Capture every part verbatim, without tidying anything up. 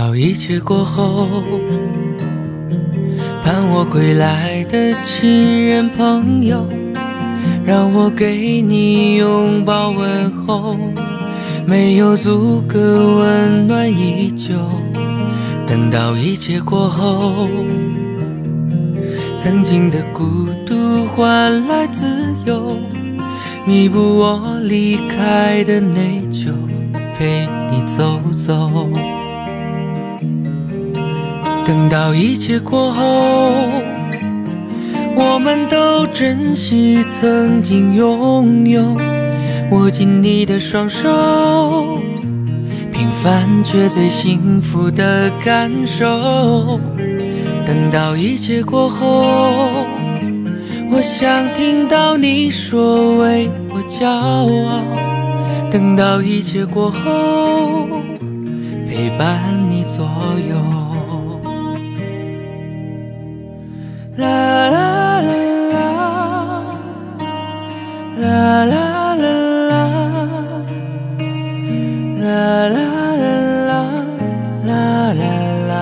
到一切过后，盼我归来的亲人朋友，让我给你拥抱问候，没有足够温暖依旧。等到一切过后，曾经的孤独换来自由，弥补我离开的内疚，陪你走走。等到一切过后，我们都珍惜曾经拥有，握紧你的双手，平凡却最幸福的感受。等到一切过后，我想听到你说为我骄傲。等到一切过后，陪伴你左右。啦啦啦啦啦啦啦啦啦啦啦啦。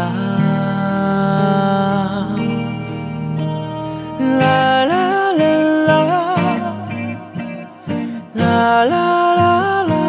啦啦啦啦，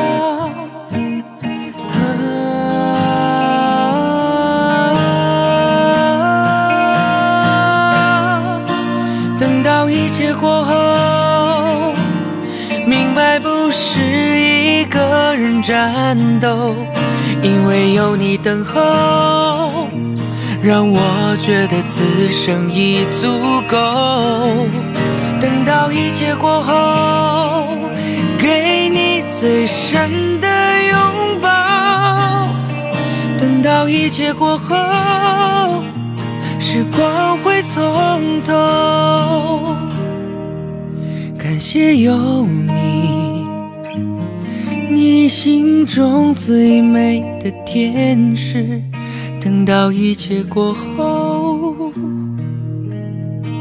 啊！等到一切过后，明白不是一个人战斗，因为有你等候，让我觉得此生已足够。等到一切过后，给你最深的拥抱。等到一切过后，时光会从头。感谢有你，你心中最美的天使。等到一切过后，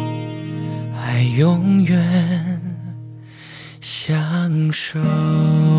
还永远相守。